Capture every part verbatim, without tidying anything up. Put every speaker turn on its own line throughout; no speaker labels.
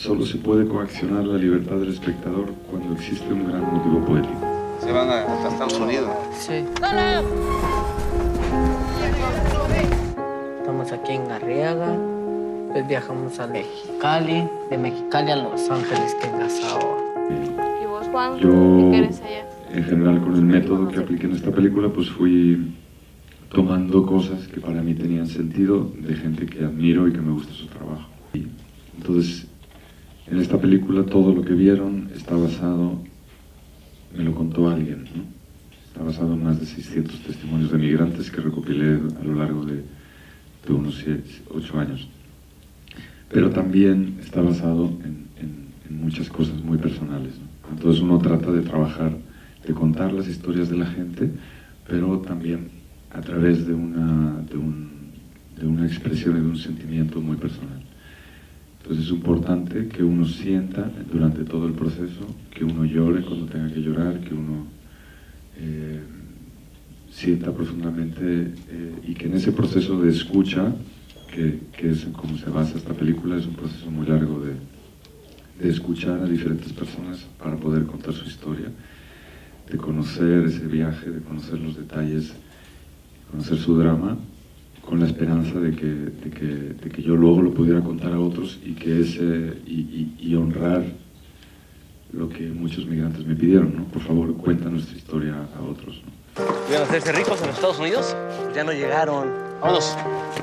solo se puede coaccionar la libertad del espectador cuando existe un gran motivo poético.
¿Se van a, a Estados Unidos?
Sí.
¡Hola!
Estamos aquí en Arriaga, después viajamos a Mexicali, de Mexicali a Los Ángeles, que es Nassau.
¿Y vos, Juan?
Yo,
¿Qué querés allá?
En general, con el método que apliqué en esta película, pues fui tomando cosas que para mí tenían sentido de gente que admiro y que me gusta su trabajo. Y entonces, en esta película todo lo que vieron está basado, me lo contó alguien, ¿no? Está basado en más de seiscientos testimonios de migrantes que recopilé a lo largo de, de unos siete, ocho años. Pero también está basado en, en, en muchas cosas muy personales, ¿no? Entonces uno trata de trabajar, de contar las historias de la gente, pero también a través de una, de, un, de una expresión y de un sentimiento muy personal. Entonces es importante que uno sienta durante todo el proceso, que uno llore cuando tenga que llorar, que uno eh, sienta profundamente eh, y que en ese proceso de escucha, que, que es como se basa esta película, es un proceso muy largo de, de escuchar a diferentes personas para poder contar su historia, de conocer ese viaje, de conocer los detalles, conocer su drama, con la esperanza de que, de que, de que yo luego lo pudiera contar a otros y, que ese, y, y, y honrar lo que muchos migrantes me pidieron, ¿no? Por favor, cuenta nuestra historia a otros, ¿no?
¿Iban a hacerse ricos en los Estados Unidos? Pues ya no llegaron. Vámonos.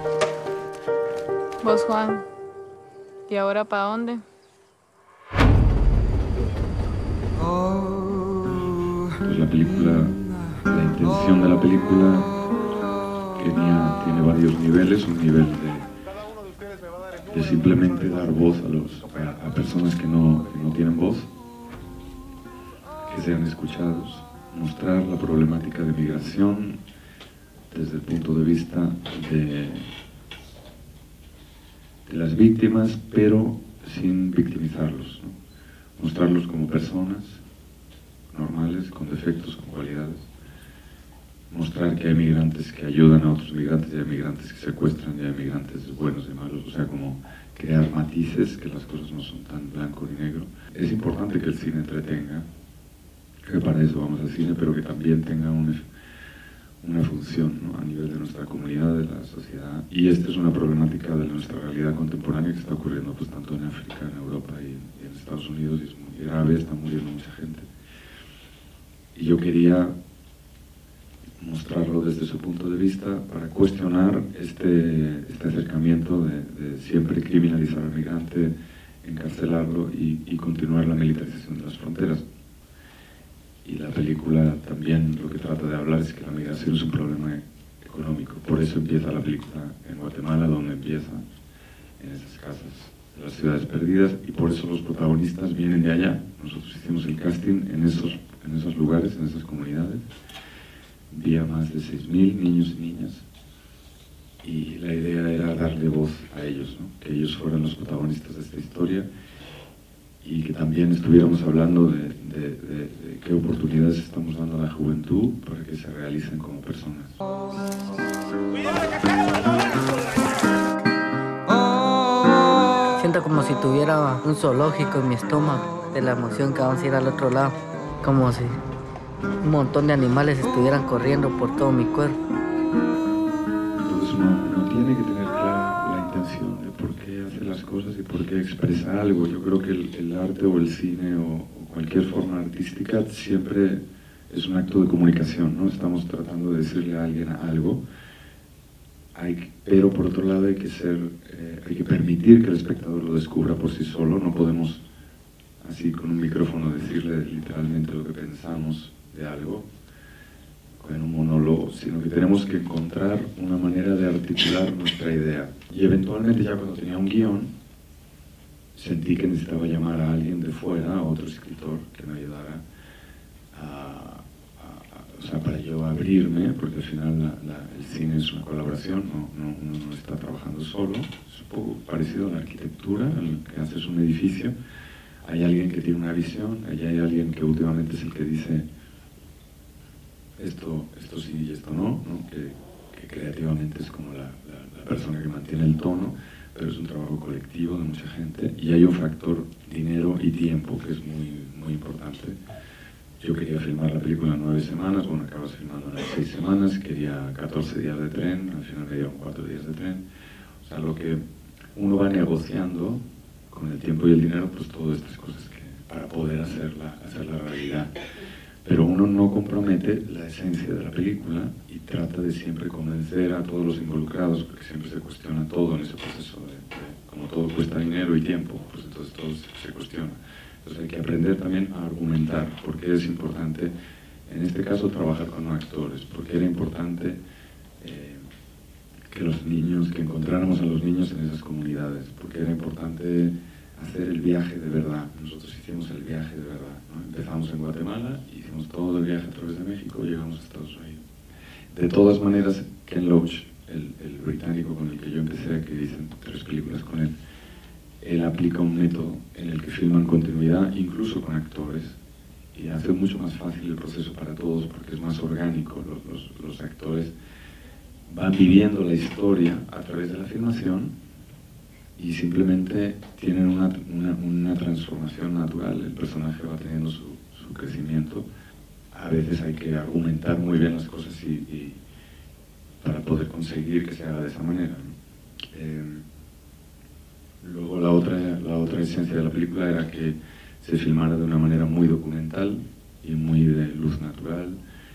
Vos, Juan. ¿Y ahora para dónde?
Pues la película, la intención de la película tenía, tiene varios niveles. Un nivel de, de simplemente dar voz a, los, a, a personas que no, que no tienen voz, que sean escuchados, mostrar la problemática de migración desde el punto de vista de, de las víctimas, pero sin victimizarlos, ¿no? Mostrarlos como personas normales, con defectos, con cualidades. Mostrar que hay migrantes que ayudan a otros migrantes, y hay migrantes que secuestran, y hay migrantes buenos y malos, o sea, como crear matices, que las cosas no son tan blanco ni negro. Es importante que el cine entretenga, que para eso vamos al cine, pero que también tenga una, una función, ¿no? A nivel de nuestra comunidad, de la sociedad. Y esta es una problemática de nuestra realidad contemporánea que está ocurriendo pues tanto en África, en Europa y, y en Estados Unidos, y es muy grave, está muriendo mucha gente. Y yo quería mostrarlo desde su punto de vista para cuestionar este, este acercamiento de, de siempre criminalizar al migrante, encarcelarlo y, y continuar la militarización de las fronteras. Y la película también lo que trata de hablar es que la migración es un problema económico. Por eso empieza la película en Guatemala, donde empieza, en esas casas de las ciudades perdidas, y por eso los protagonistas vienen de allá. Nosotros hicimos el casting en esos, en esos lugares, en esas comunidades. Vi a más de seis mil niños y niñas, y la idea era darle voz a ellos, ¿no? Que ellos fueran los protagonistas de esta historia, y que también estuviéramos hablando de, de, de, de qué oportunidades estamos dando a la juventud para que se realicen como personas.
Siento como si tuviera un zoológico en mi estómago, de la emoción que vamos a ir al otro lado, como si un montón de animales estuvieran corriendo por todo mi cuerpo.
Entonces uno, uno tiene que tener clara la intención de por qué hace las cosas y por qué expresa algo. Yo creo que el, el arte o el cine o, o cualquier forma artística siempre es un acto de comunicación, ¿no? Estamos tratando de decirle a alguien algo, hay, pero por otro lado hay que, ser, eh, hay que permitir que el espectador lo descubra por sí solo. No podemos así con un micrófono decirle literalmente lo que pensamos de algo en un monólogo, sino que tenemos que encontrar una manera de articular nuestra idea. Y eventualmente, ya cuando tenía un guión, sentí que necesitaba llamar a alguien de fuera, a otro escritor que me ayudara a, a, a, o sea, para yo abrirme, porque al final la, la, el cine es una colaboración, no, no, uno no está trabajando solo. Es un poco parecido a la arquitectura, en que haces un edificio, hay alguien que tiene una visión, allá hay alguien que últimamente es el que dice esto, esto sí y esto no, ¿no? Que, que creativamente es como la, la, la persona que mantiene el tono, pero es un trabajo colectivo de mucha gente y hay un factor dinero y tiempo que es muy, muy importante. Yo quería filmar la película en nueve semanas, bueno, acabas filmando en seis semanas, quería catorce días de tren, al final me dieron cuatro días de tren. O sea, lo que uno va negociando con el tiempo y el dinero, pues todas estas cosas que, para poder hacerla, hacerla realidad. Pero uno no compromete la esencia de la película y trata de siempre convencer a todos los involucrados, porque siempre se cuestiona todo en ese proceso, de, de, como todo cuesta dinero y tiempo, pues entonces todo se, se cuestiona. Entonces hay que aprender también a argumentar, porque es importante, en este caso, trabajar con actores, porque era importante eh, que los niños, que encontráramos a los niños en esas comunidades, porque era importante hacer el viaje de verdad. Nosotros hicimos el viaje de verdad, ¿no? Empezamos en Guatemala, hicimos todo el viaje a través de México y llegamos a Estados Unidos. De todas maneras, Ken Loach, el, el británico con el que yo empecé, que dicen tres películas con él, él aplica un método en el que filman continuidad, incluso con actores, y hace mucho más fácil el proceso para todos porque es más orgánico. Los, los, los actores van viviendo la historia a través de la filmación y simplemente tienen una, una, una transformación natural. El personaje va teniendo su, su crecimiento. A veces hay que argumentar muy bien las cosas y, y para poder conseguir que se haga de esa manera, ¿no? Eh, luego la otra, la otra esencia de la película era que se filmara de una manera muy documental y muy de luz natural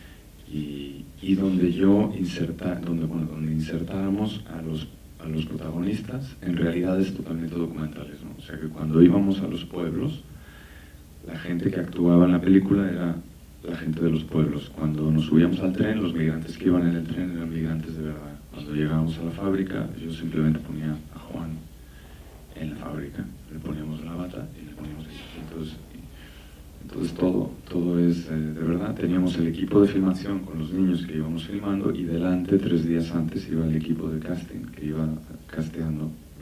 y, y donde yo inserta, donde, bueno, donde insertáramos a los a los protagonistas en realidades totalmente documentales, ¿no? O sea que cuando íbamos a los pueblos, la gente que actuaba en la película era la gente de los pueblos. Cuando nos subíamos al tren, los migrantes que iban en el tren eran migrantes de verdad. Cuando llegábamos a la fábrica, yo simplemente ponía a Juan en la fábrica, le poníamos la bata y le poníamos ahí. Entonces, entonces todo, todo es eh, de verdad. Teníamos el equipo de filmación con los niños que íbamos filmando y delante, tres días antes, iba el equipo de casting que iba casteando